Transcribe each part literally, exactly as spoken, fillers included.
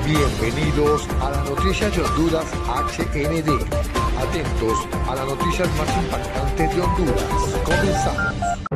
Bienvenidos a las noticias de Honduras H N D. Atentos a las noticias más impactantes de Honduras. Comenzamos.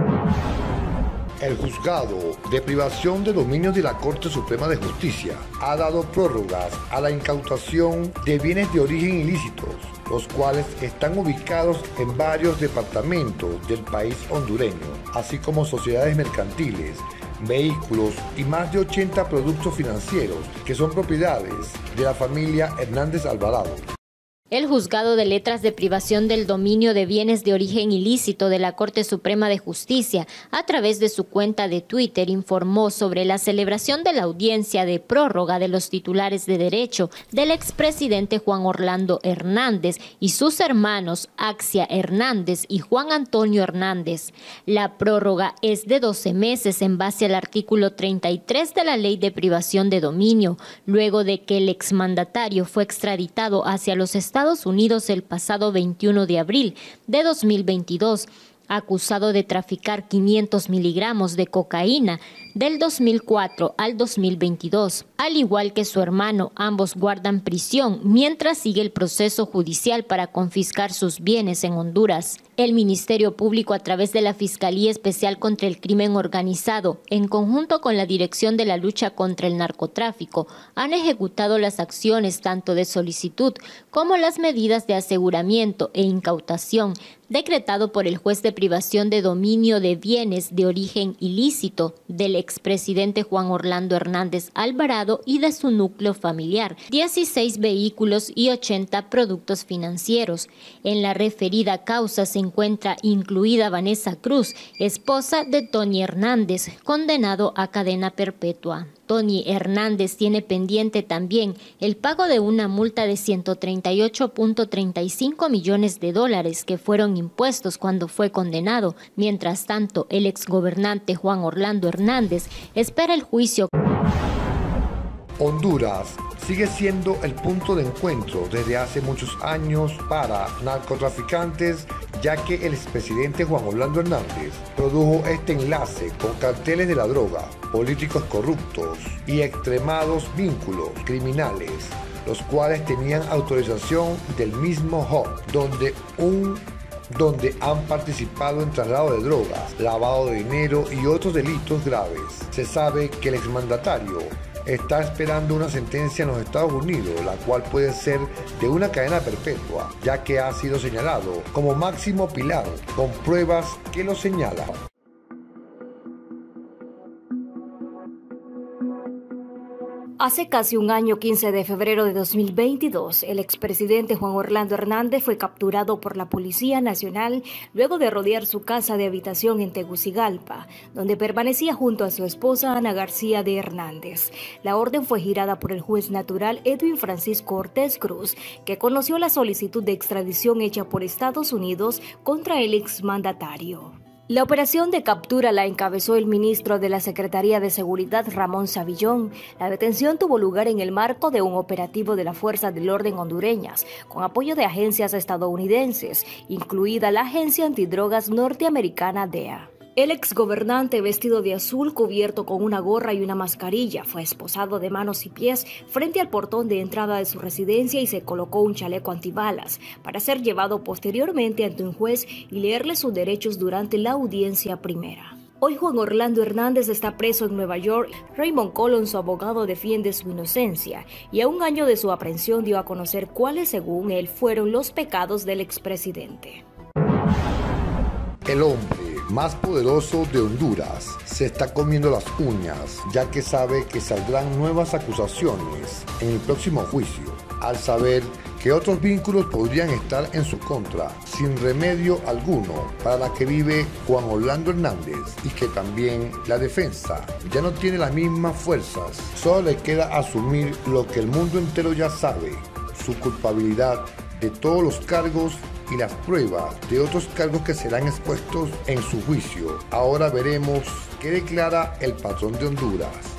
El juzgado de privación de dominio de la Corte Suprema de Justicia ha dado prórrogas a la incautación de bienes de origen ilícitos, los cuales están ubicados en varios departamentos del país hondureño, así como sociedades mercantiles, vehículos y más de ochenta productos financieros que son propiedades de la familia Hernández Alvarado. El Juzgado de Letras de Privación del Dominio de Bienes de Origen Ilícito de la Corte Suprema de Justicia, a través de su cuenta de Twitter, informó sobre la celebración de la audiencia de prórroga de los titulares de derecho del expresidente Juan Orlando Hernández y sus hermanos Axia Hernández y Juan Antonio Hernández. La prórroga es de doce meses en base al artículo treinta y tres de la Ley de Privación de Dominio, luego de que el exmandatario fue extraditado hacia los Estados Estados Unidos el pasado veintiuno de abril de dos mil veintidós, acusado de traficar quinientos miligramos de cocaína del dos mil cuatro al dos mil veintidós. Al igual que su hermano, ambos guardan prisión mientras sigue el proceso judicial para confiscar sus bienes en Honduras. El Ministerio Público, a través de la Fiscalía Especial contra el Crimen Organizado, en conjunto con la Dirección de la Lucha contra el Narcotráfico, han ejecutado las acciones tanto de solicitud como las medidas de aseguramiento e incautación decretado por el juez de privación de dominio de bienes de origen ilícito del expresidente Juan Orlando Hernández Alvarado y de su núcleo familiar, dieciséis vehículos y ochenta productos financieros. En la referida causa se encuentra incluida Vanessa Cruz, esposa de Tony Hernández, condenado a cadena perpetua. Tony Hernández tiene pendiente también el pago de una multa de ciento treinta y ocho punto treinta y cinco millones de dólares que fueron impuestos cuando fue condenado. Mientras tanto, el exgobernante Juan Orlando Hernández espera el juicio. Honduras sigue siendo el punto de encuentro desde hace muchos años para narcotraficantes, ya que el expresidente Juan Orlando Hernández produjo este enlace con carteles de la droga, políticos corruptos y extremados vínculos criminales, los cuales tenían autorización del mismo Hub, donde un donde han participado en traslado de drogas, lavado de dinero y otros delitos graves. Se sabe que el exmandatario está esperando una sentencia en los Estados Unidos, la cual puede ser de una cadena perpetua, ya que ha sido señalado como máximo pilar, con pruebas que lo señalan. Hace casi un año, quince de febrero de dos mil veintidós, el expresidente Juan Orlando Hernández fue capturado por la Policía Nacional luego de rodear su casa de habitación en Tegucigalpa, donde permanecía junto a su esposa Ana García de Hernández. La orden fue girada por el juez natural Edwin Francisco Ortiz Cruz, que conoció la solicitud de extradición hecha por Estados Unidos contra el exmandatario. La operación de captura la encabezó el ministro de la Secretaría de Seguridad, Ramón Savillón. La detención tuvo lugar en el marco de un operativo de la Fuerza del Orden hondureñas, con apoyo de agencias estadounidenses, incluida la Agencia Antidrogas norteamericana D E A. El exgobernante, vestido de azul, cubierto con una gorra y una mascarilla, fue esposado de manos y pies frente al portón de entrada de su residencia y se colocó un chaleco antibalas para ser llevado posteriormente ante un juez y leerle sus derechos durante la audiencia primera. Hoy Juan Orlando Hernández está preso en Nueva York. Raymond Colon, su abogado, defiende su inocencia y a un año de su aprehensión dio a conocer cuáles, según él, fueron los pecados del expresidente. El hombre más poderoso de Honduras se está comiendo las uñas, ya que sabe que saldrán nuevas acusaciones en el próximo juicio, al saber que otros vínculos podrían estar en su contra, sin remedio alguno para la que vive Juan Orlando Hernández, y que también la defensa ya no tiene las mismas fuerzas. Solo le queda asumir lo que el mundo entero ya sabe, su culpabilidad de todos los cargos y las pruebas de otros cargos que serán expuestos en su juicio. Ahora veremos qué declara el patrón de Honduras.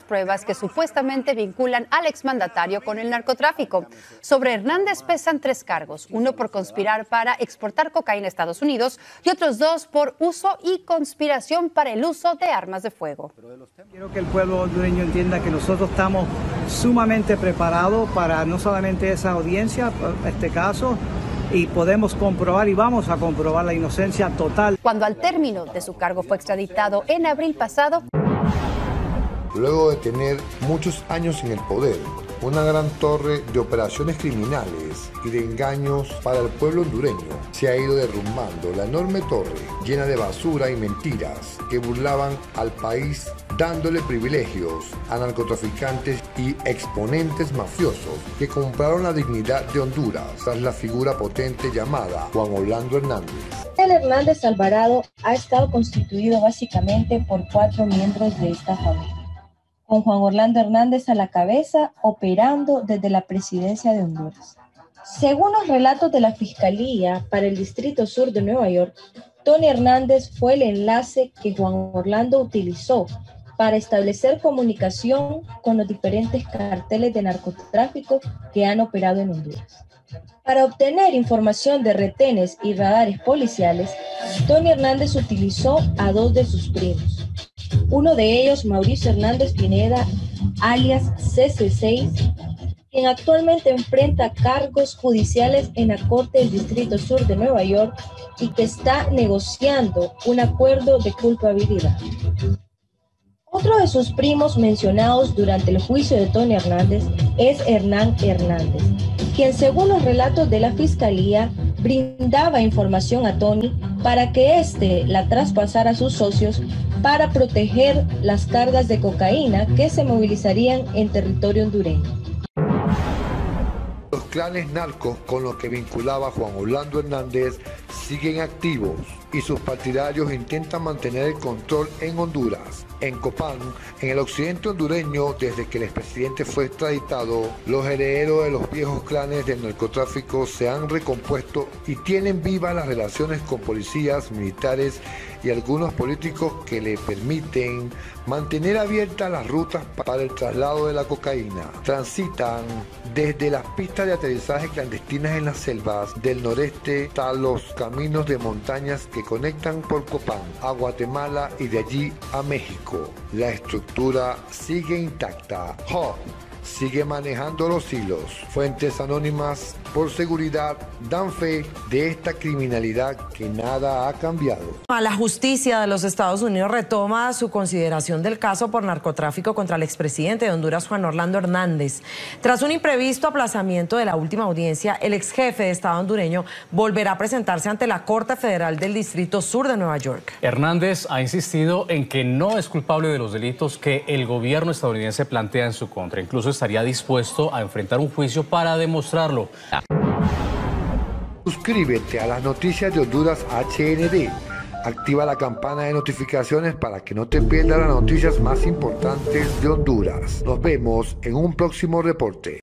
pruebas que supuestamente vinculan al exmandatario con el narcotráfico. Sobre Hernández pesan tres cargos, uno por conspirar para exportar cocaína a Estados Unidos y otros dos por uso y conspiración para el uso de armas de fuego. Quiero que el pueblo hondureño entienda que nosotros estamos sumamente preparados para no solamente esa audiencia, este caso, y podemos comprobar y vamos a comprobar la inocencia total. Cuando al término de su cargo fue extraditado en abril pasado. Luego de tener muchos años en el poder, una gran torre de operaciones criminales y de engaños para el pueblo hondureño se ha ido derrumbando. La enorme torre, llena de basura y mentiras que burlaban al país, dándole privilegios a narcotraficantes y exponentes mafiosos que compraron la dignidad de Honduras tras la figura potente llamada Juan Orlando Hernández. El Hernández Alvarado ha estado constituido básicamente por cuatro miembros de esta familia, con Juan Orlando Hernández a la cabeza, operando desde la presidencia de Honduras. Según los relatos de la Fiscalía para el Distrito Sur de Nueva York, Tony Hernández fue el enlace que Juan Orlando utilizó para establecer comunicación con los diferentes carteles de narcotráfico que han operado en Honduras. Para obtener información de retenes y radares policiales, Tony Hernández utilizó a dos de sus primos. Uno de ellos, Mauricio Hernández Pineda, alias C C seis, quien actualmente enfrenta cargos judiciales en la Corte del Distrito Sur de Nueva York y que está negociando un acuerdo de culpabilidad. Otro de sus primos mencionados durante el juicio de Tony Hernández es Hernán Hernández, quien según los relatos de la Fiscalía brindaba información a Tony para que éste la traspasara a sus socios para proteger las cargas de cocaína que se movilizarían en territorio hondureño. Los clanes narcos con los que vinculaba Juan Orlando Hernández siguen activos y sus partidarios intentan mantener el control en Honduras. En Copán, en el occidente hondureño, desde que el expresidente fue extraditado, los herederos de los viejos clanes del narcotráfico se han recompuesto y tienen vivas las relaciones con policías, militares y algunos políticos que le permiten mantener abiertas las rutas para el traslado de la cocaína. Transitan desde las pistas de aterrizaje clandestinas en las selvas del noreste hasta los caminos de montañas que conectan por Copán a Guatemala y de allí a México. La estructura sigue intacta. Hub sigue manejando los hilos. Fuentes anónimas por seguridad dan fe de esta criminalidad que nada ha cambiado. La justicia de los Estados Unidos retoma su consideración del caso por narcotráfico contra el expresidente de Honduras, Juan Orlando Hernández. Tras un imprevisto aplazamiento de la última audiencia, el ex jefe de Estado hondureño volverá a presentarse ante la Corte Federal del Distrito Sur de Nueva York. Hernández ha insistido en que no es culpable de los delitos que el gobierno estadounidense plantea en su contra. Incluso estaría dispuesto a enfrentar un juicio para demostrarlo. Suscríbete a las noticias de Honduras H N D. Activa la campana de notificaciones para que no te pierdas las noticias más importantes de Honduras. Nos vemos en un próximo reporte.